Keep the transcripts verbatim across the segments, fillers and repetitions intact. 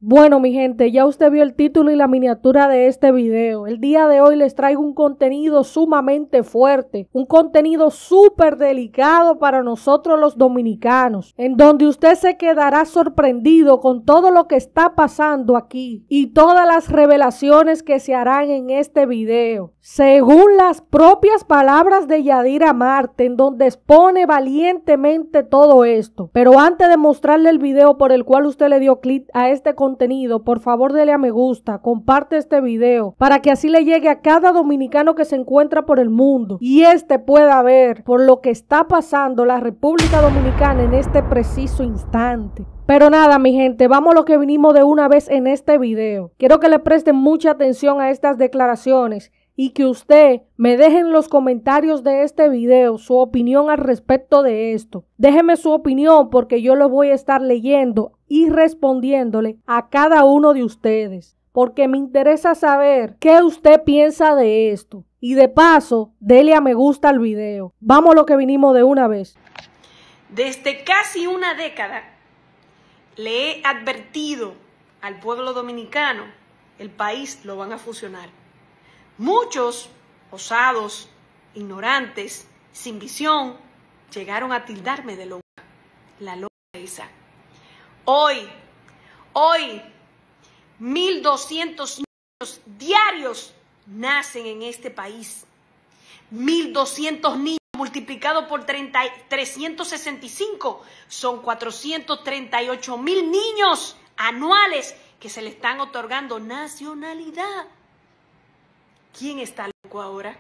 Bueno, mi gente, ya usted vio el título y la miniatura de este video. El día de hoy les traigo un contenido sumamente fuerte, un contenido súper delicado para nosotros los dominicanos, en donde usted se quedará sorprendido con todo lo que está pasando aquí y todas las revelaciones que se harán en este video. Según las propias palabras de Yadira Marte, en donde expone valientemente todo esto. Pero antes de mostrarle el video por el cual usted le dio clic a este contenido, contenido, por favor dele a me gusta, comparte este video para que así le llegue a cada dominicano que se encuentra por el mundo y este pueda ver por lo que está pasando la República Dominicana en este preciso instante. Pero nada, mi gente, vamos a lo que vinimos de una vez en este video. Quiero que le presten mucha atención a estas declaraciones y que usted me deje en los comentarios de este video su opinión al respecto de esto. Déjeme su opinión porque yo lo voy a estar leyendo y respondiéndole a cada uno de ustedes, porque me interesa saber qué usted piensa de esto. Y de paso, dele a me gusta al video. Vamos a lo que vinimos de una vez. Desde casi una década le he advertido al pueblo dominicano, el país lo van a fusionar. Muchos, osados, ignorantes, sin visión, llegaron a tildarme de loca, la loca esa. Hoy, hoy, mil doscientos niños diarios nacen en este país. mil doscientos niños multiplicado por trescientos sesenta y cinco son cuatrocientos treinta y ocho mil niños anuales que se le están otorgando nacionalidad. ¿Quién está loco ahora?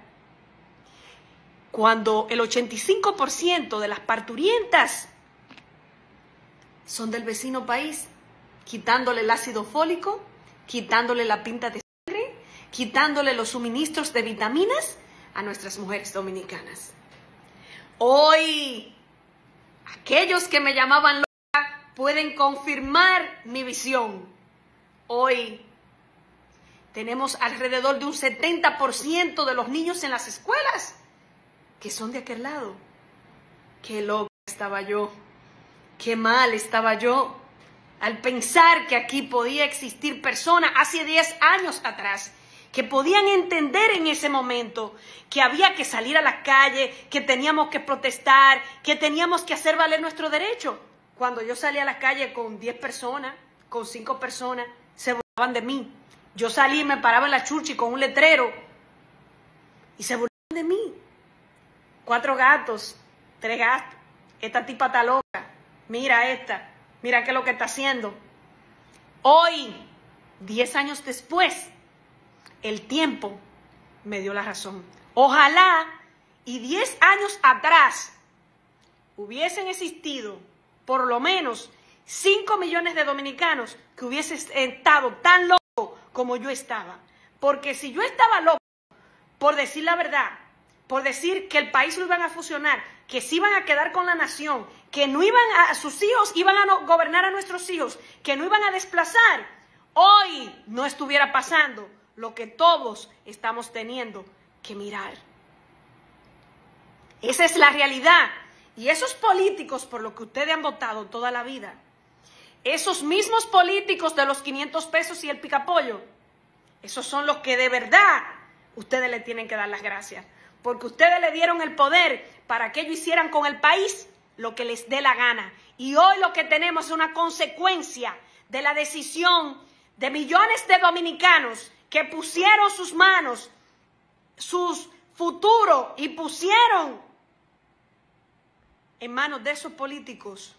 Cuando el ochenta y cinco por ciento de las parturientas son del vecino país, quitándole el ácido fólico, quitándole la pinta de sangre, quitándole los suministros de vitaminas a nuestras mujeres dominicanas. Hoy, aquellos que me llamaban loca pueden confirmar mi visión. Hoy tenemos alrededor de un setenta por ciento de los niños en las escuelas que son de aquel lado. Qué loca estaba yo, qué mal estaba yo al pensar que aquí podía existir personas hace diez años atrás que podían entender en ese momento que había que salir a la calle, que teníamos que protestar, que teníamos que hacer valer nuestro derecho. Cuando yo salía a la calle con diez personas, con cinco personas, se burlaban de mí. Yo salí y me paraba en la Churchill con un letrero y se burlaban de mí. Cuatro gatos, tres gatos, esta tipa está loca, mira esta, mira qué es lo que está haciendo. Hoy, diez años después, el tiempo me dio la razón. Ojalá y diez años atrás hubiesen existido por lo menos cinco millones de dominicanos que hubiesen estado tan locos como yo estaba. Porque si yo estaba loco por decir la verdad, por decir que el país lo iban a fusionar, que se iban a quedar con la nación, que no iban a, sus hijos iban a no, gobernar a nuestros hijos, que no iban a desplazar, hoy no estuviera pasando lo que todos estamos teniendo que mirar. Esa es la realidad. Y esos políticos por los que ustedes han votado toda la vida, esos mismos políticos de los quinientos pesos y el picapollo, esos son los que de verdad ustedes le tienen que dar las gracias. Porque ustedes le dieron el poder para que ellos hicieran con el país lo que les dé la gana. Y hoy lo que tenemos es una consecuencia de la decisión de millones de dominicanos que pusieron sus manos, sus futuros y pusieron en manos de esos políticos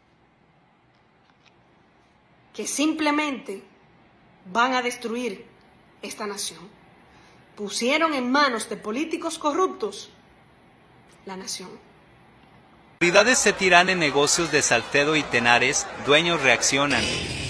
que simplemente van a destruir esta nación. Pusieron en manos de políticos corruptos la nación. Autoridades se tiran en negocios de Salcedo y Tenares, dueños reaccionan.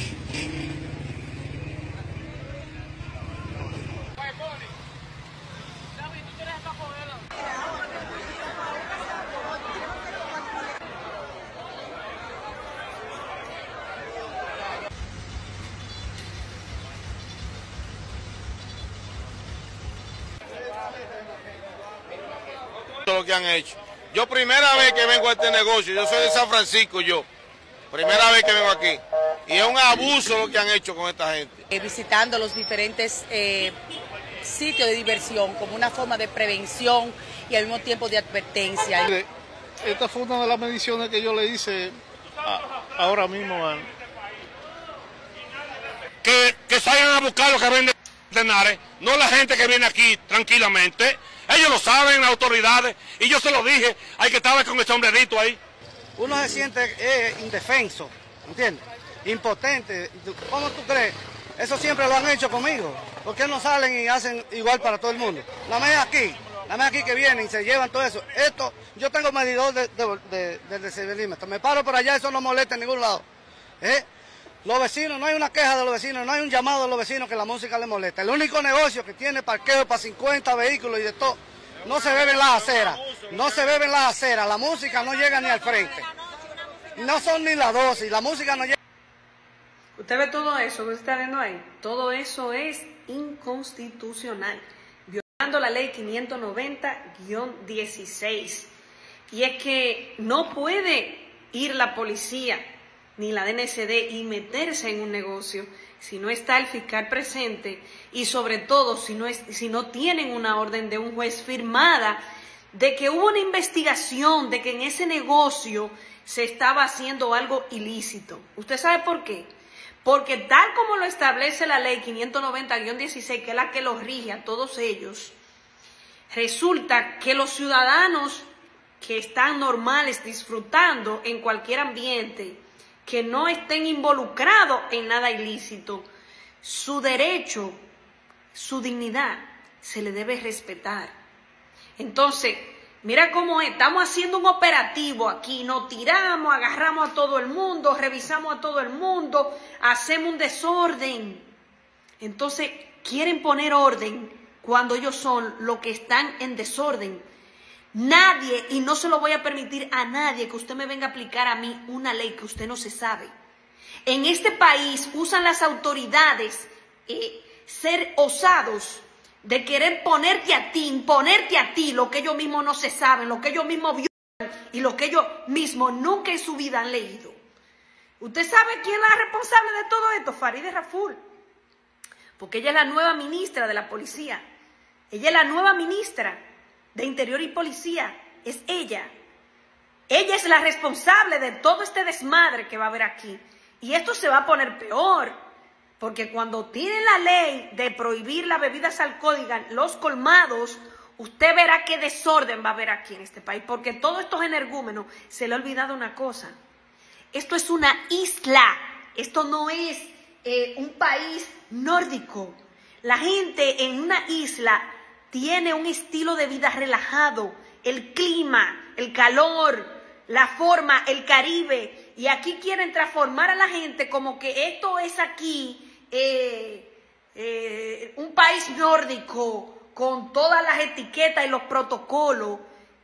Lo que han hecho. Yo primera vez que vengo a este negocio, yo soy de San Francisco, yo. Primera vez que vengo aquí. Y es un abuso lo que han hecho con esta gente. Eh, visitando los diferentes eh, sitios de diversión como una forma de prevención y al mismo tiempo de advertencia. Esta fue una de las mediciones que yo le hice a, ahora mismo. Man. Que, que salgan a buscar lo que venden Tenares, no la gente que viene aquí tranquilamente. Ellos lo saben, las autoridades, y yo se lo dije, hay que estar con el sombrerito ahí. Uno se siente eh, indefenso, ¿entiendes? Impotente. ¿Cómo tú crees? Eso siempre lo han hecho conmigo. ¿Por qué no salen y hacen igual para todo el mundo? La vez aquí, la vez aquí que vienen y se llevan todo eso. Esto, yo tengo medidor de, de, de, de decibelímetro. Me paro por allá, eso no molesta en ningún lado. ¿Eh? Los vecinos, no hay una queja de los vecinos, no hay un llamado de los vecinos que la música les molesta. El único negocio que tiene parqueo para cincuenta vehículos y de todo, no se beben las aceras, no se beben las aceras, la música no llega ni al frente. No son ni las dosis, la música no llega. Usted ve todo eso que usted está viendo ahí, todo eso es inconstitucional, violando la ley quinientos noventa guión dieciséis. Y es que no puede ir la policía ni la D N C D y meterse en un negocio si no está el fiscal presente y sobre todo si no, es, si no tienen una orden de un juez firmada de que hubo una investigación de que en ese negocio se estaba haciendo algo ilícito. ¿Usted sabe por qué? Porque tal como lo establece la ley quinientos noventa guión dieciséis, que es la que los rige a todos ellos, resulta que los ciudadanos que están normales disfrutando en cualquier ambiente, que no estén involucrados en nada ilícito, su derecho, su dignidad, se le debe respetar. Entonces, mira cómo es, estamos haciendo un operativo aquí, nos tiramos, agarramos a todo el mundo, revisamos a todo el mundo, hacemos un desorden. Entonces, quieren poner orden cuando ellos son los que están en desorden. Nadie, y no se lo voy a permitir a nadie que usted me venga a aplicar a mí una ley que usted no se sabe. En este país usan las autoridades eh, ser osados de querer ponerte a ti, imponerte a ti lo que ellos mismos no se saben, lo que ellos mismos violan y lo que ellos mismos nunca en su vida han leído. ¿Usted sabe quién es la responsable de todo esto? Farideh Raful, porque ella es la nueva ministra de la policía. Ella es la nueva ministra de Interior y Policía, es ella. Ella es la responsable de todo este desmadre que va a haber aquí. Y esto se va a poner peor, porque cuando tienen la ley de prohibir las bebidas alcohólicas, los colmados, usted verá qué desorden va a haber aquí en este país, porque todos estos energúmenos se le ha olvidado una cosa. Esto es una isla, esto no es eh, un país nórdico. La gente en una isla tiene un estilo de vida relajado, el clima, el calor, la forma, el Caribe. Y aquí quieren transformar a la gente como que esto es aquí eh, eh, un país nórdico con todas las etiquetas y los protocolos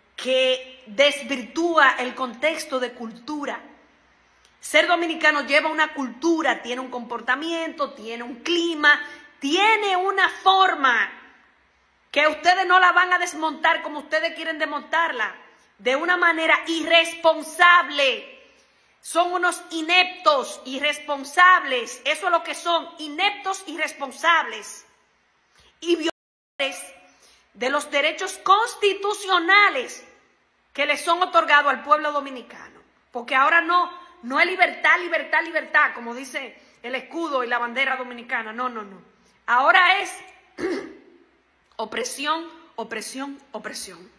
que desvirtúa el contexto de cultura. Ser dominicano lleva una cultura, tiene un comportamiento, tiene un clima, tiene una forma que ustedes no la van a desmontar como ustedes quieren desmontarla, de una manera irresponsable. Son unos ineptos, irresponsables, eso es lo que son, ineptos, irresponsables y violadores de los derechos constitucionales que les son otorgados al pueblo dominicano. Porque ahora no, no es libertad, libertad, libertad, como dice el escudo y la bandera dominicana, no, no, no. Ahora es opresión, opresión, opresión.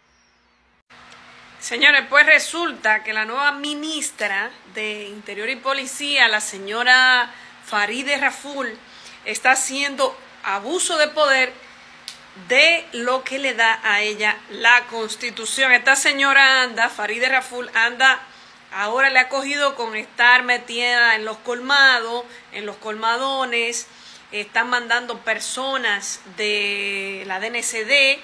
Señores, pues resulta que la nueva ministra de Interior y Policía, la señora Farideh Raful, está haciendo abuso de poder de lo que le da a ella la Constitución. Esta señora anda, Farideh Raful anda, ahora le ha cogido con estar metida en los colmados, en los colmadones. Están mandando personas de la D N C D.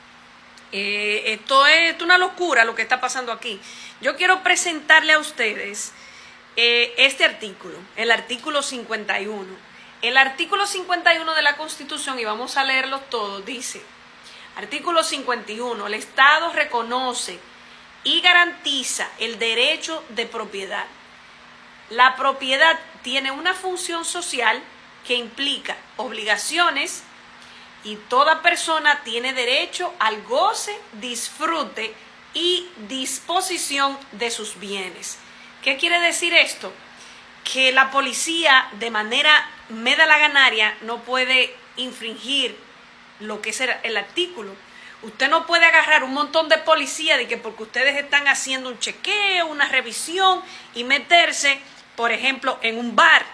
Eh, esto, es, esto es una locura lo que está pasando aquí. Yo quiero presentarle a ustedes eh, este artículo, el artículo cincuenta y uno. El artículo cincuenta y uno de la Constitución, y vamos a leerlos todos, dice: artículo cincuenta y uno, el Estado reconoce y garantiza el derecho de propiedad. La propiedad tiene una función social que implica obligaciones y toda persona tiene derecho al goce, disfrute y disposición de sus bienes. ¿Qué quiere decir esto? Que la policía de manera medalaganaria no puede infringir lo que es el, el artículo. Usted no puede agarrar un montón de policía de que porque ustedes están haciendo un chequeo, una revisión y meterse, por ejemplo, en un bar.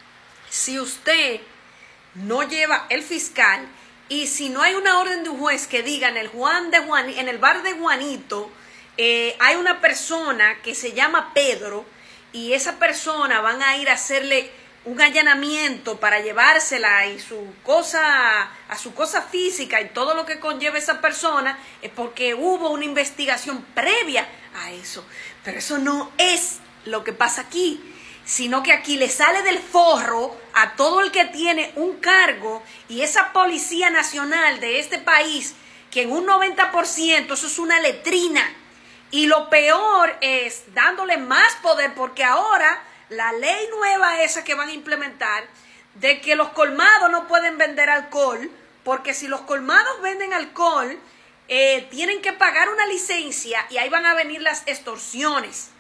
Si usted no lleva el fiscal y si no hay una orden de un juez que diga en el, Juan de Juan, en el bar de Juanito eh, hay una persona que se llama Pedro y esa persona van a ir a hacerle un allanamiento para llevársela y su cosa, a su cosa física y todo lo que conlleva esa persona, es porque hubo una investigación previa a eso. Pero eso no es lo que pasa aquí, sino que aquí le sale del forro a todo el que tiene un cargo y esa Policía Nacional de este país, que en un noventa por ciento eso es una letrina. Y lo peor es dándole más poder, porque ahora la ley nueva esa que van a implementar, de que los colmados no pueden vender alcohol, porque si los colmados venden alcohol, eh, tienen que pagar una licencia y ahí van a venir las extorsiones.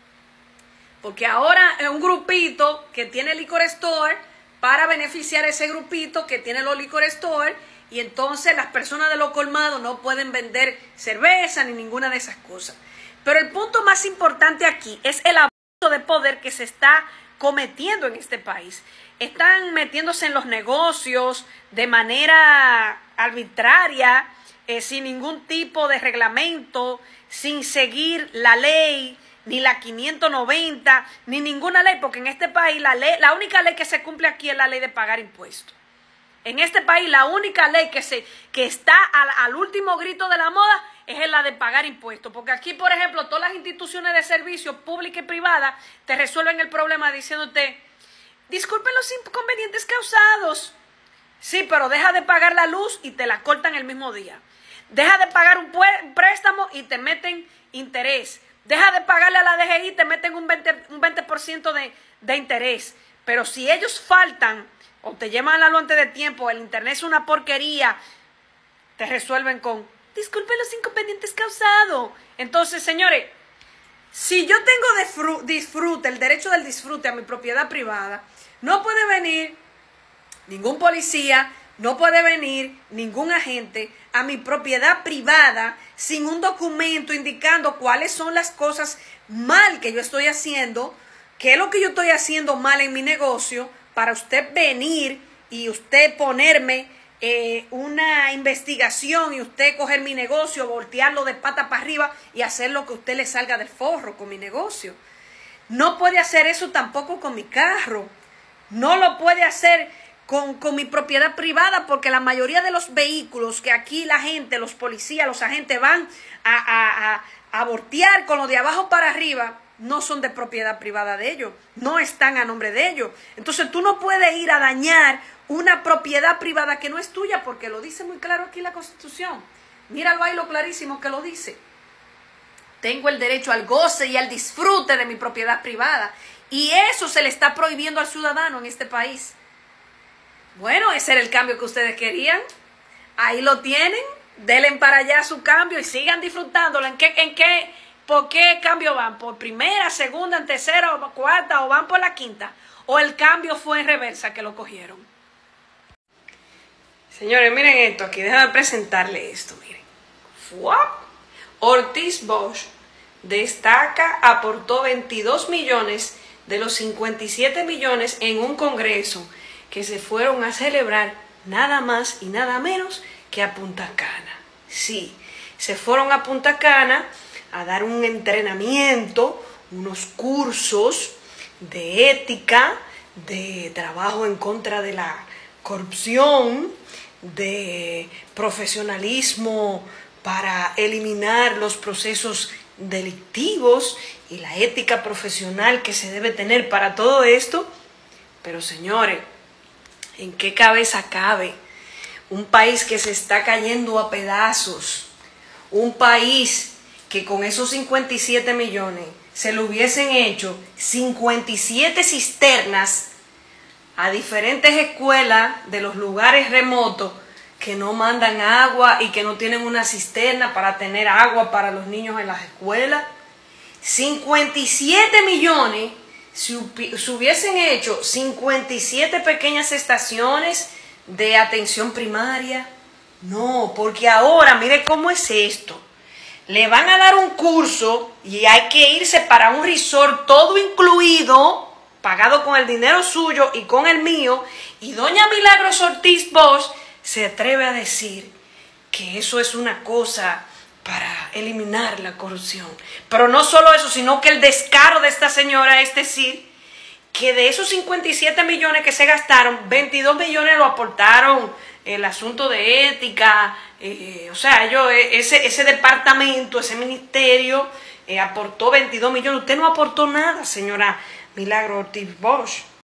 Porque ahora es un grupito que tiene liquor store para beneficiar a ese grupito que tiene los liquor store, y entonces las personas de los colmados no pueden vender cerveza ni ninguna de esas cosas. Pero el punto más importante aquí es el abuso de poder que se está cometiendo en este país. Están metiéndose en los negocios de manera arbitraria, eh, sin ningún tipo de reglamento, sin seguir la ley, ni la quinientos noventa, ni ninguna ley, porque en este país la ley, la única ley que se cumple aquí es la ley de pagar impuestos. En este país la única ley que, se, que está al, al último grito de la moda es la de pagar impuestos. Porque aquí, por ejemplo, todas las instituciones de servicios públicas y privadas te resuelven el problema diciéndote, disculpen los inconvenientes causados. Sí, pero deja de pagar la luz y te la cortan el mismo día. Deja de pagar un préstamo y te meten interés. Deja de pagarle a la D G I y te meten un veinte por ciento de, de interés. Pero si ellos faltan o te llevan la luz antes de tiempo, el internet es una porquería, te resuelven con, disculpen los inconvenientes causados. Entonces, señores, si yo tengo disfrute, el derecho del disfrute a mi propiedad privada, no puede venir ningún policía, no puede venir ningún agente a mi propiedad privada sin un documento indicando cuáles son las cosas mal que yo estoy haciendo, qué es lo que yo estoy haciendo mal en mi negocio, para usted venir y usted ponerme eh, una investigación y usted coger mi negocio, voltearlo de pata para arriba y hacer lo que a usted le salga del forro con mi negocio. No puede hacer eso tampoco con mi carro. No lo puede hacer con, con mi propiedad privada, porque la mayoría de los vehículos que aquí la gente, los policías, los agentes van a, a, a, a voltear con lo de abajo para arriba, no son de propiedad privada de ellos, no están a nombre de ellos. Entonces tú no puedes ir a dañar una propiedad privada que no es tuya, porque lo dice muy claro aquí la Constitución. Míralo ahí lo clarísimo que lo dice. Tengo el derecho al goce y al disfrute de mi propiedad privada, y eso se le está prohibiendo al ciudadano en este país. Bueno, ese era el cambio que ustedes querían. Ahí lo tienen, denle para allá su cambio y sigan disfrutándolo. ¿En qué, en qué ¿Por qué cambio van? ¿Por primera, segunda, en tercera o cuarta, o van por la quinta? ¿O el cambio fue en reversa que lo cogieron? Señores, miren esto aquí, déjame presentarle esto, miren. ¡Fuap! Ortiz Bosch destaca, aportó veintidós millones de los cincuenta y siete millones en un congreso que se fueron a celebrar nada más y nada menos que a Punta Cana. Sí, se fueron a Punta Cana a dar un entrenamiento, unos cursos de ética, de trabajo en contra de la corrupción, de profesionalismo para eliminar los procesos delictivos y la ética profesional que se debe tener para todo esto. Pero señores, ¿en qué cabeza cabe un país que se está cayendo a pedazos? Un país que con esos cincuenta y siete millones se le hubiesen hecho cincuenta y siete cisternas a diferentes escuelas de los lugares remotos que no mandan agua y que no tienen una cisterna para tener agua para los niños en las escuelas. cincuenta y siete millones, si, si hubiesen hecho cincuenta y siete pequeñas estaciones de atención primaria. No, porque ahora, mire cómo es esto. Le van a dar un curso y hay que irse para un resort todo incluido, pagado con el dinero suyo y con el mío, y doña Milagros Ortiz Bosch se atreve a decir que eso es una cosa para eliminar la corrupción. Pero no solo eso, sino que el descaro de esta señora es decir que de esos cincuenta y siete millones que se gastaron, veintidós millones lo aportaron el asunto de ética, eh, o sea, ellos, ese, ese departamento, ese ministerio eh, aportó veintidós millones. Usted no aportó nada, señora Milagros Ortiz Bosch.